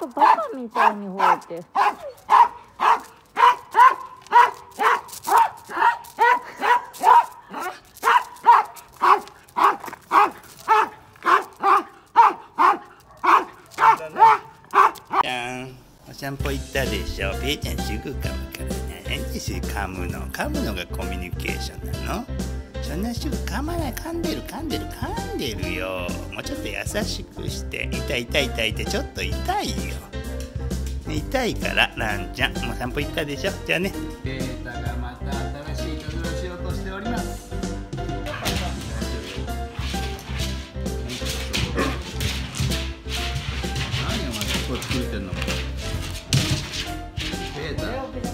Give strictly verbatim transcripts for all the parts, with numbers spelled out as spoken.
とバカみたいに吠えて。 じゃん、お散歩行ったでしょ。ペイちゃんすぐ噛むからね。何ですよ噛むの。噛むのがコミュニケーションなの。そんなすぐ噛まない。噛んでる噛んでる噛んでるよ。もうちょっと優しくして。痛い痛い痛いってちょっと痛いよ。痛いからランちゃんもう散歩行ったでしょ。じゃあね。ベータがまた新しい旅をしようとしております。何お前ここ作ってんの。ベータ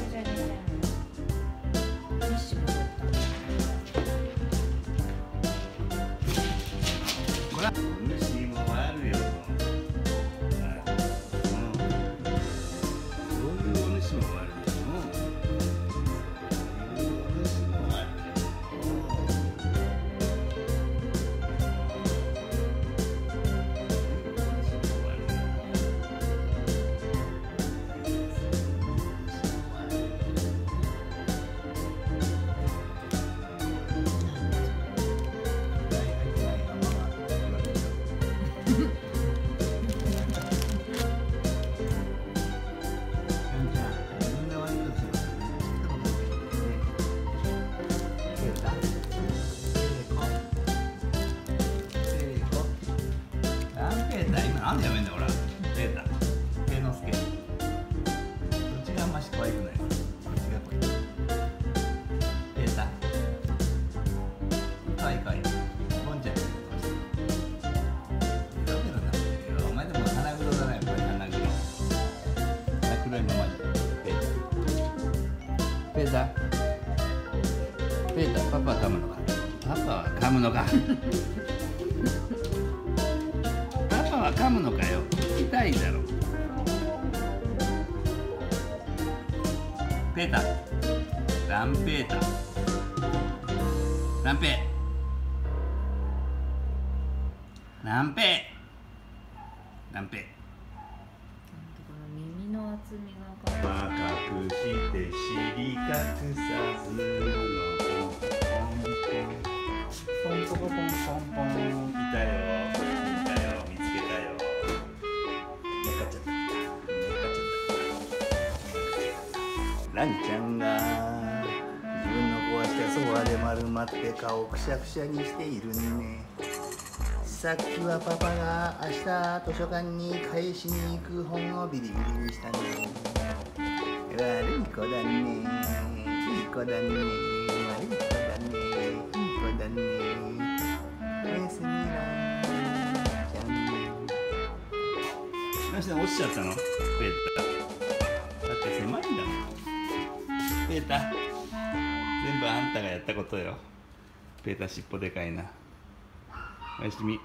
これ虫もあるよ。なんでやめんだよ、ほら。ペータ、ペーノスケ。どっちがあんまし可愛くない。どっちがこれ。ペータ。可愛い可愛い。ボンちゃん。色気のなってるよ。お前でも花黒だね、これ花黒。花黒いままじゃ。ペータ。ペータ。ペータ、パパは噛むのか。パパは噛むのか。噛むのかよ。痛いだろ。ペータ、ランペータ、ランペ、ランペ、ランペ。 耳の厚みが。 若くして尻隠さずポンポコポンポンポン。いたよ。ランちゃんが自分の壊したソファで丸まって顔をくしゃくしゃにしているね。さっきはパパが明日図書館に返しに行く本をビリビリにしたね。悪い子だね、いい子だね、悪い子だね、いい子だね。おやすみランちゃん。どうして落ちちゃったのペータ。だって狭いんだもん。ペータ、全部あんたがやったことよ。ペータ尻尾でかいな。おやすみ。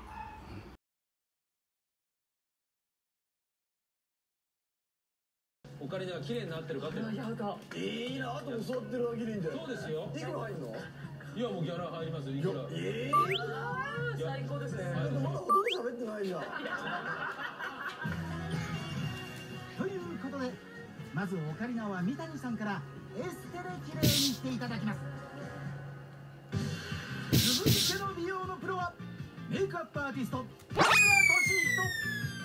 オカリナが綺麗になってるかって。やだ。いいなと教わってるわけでいいんだよ。そうですよ。いくら入んの？いやもうギャラ入りますよ。いくら。ええー。最高ですね。まだほとんど喋ってないじゃん。 ということで、まずオカリナは三谷さんからエステで綺麗にしていただきます。続いての美容のプロはメイクアップアーティスト田村俊人。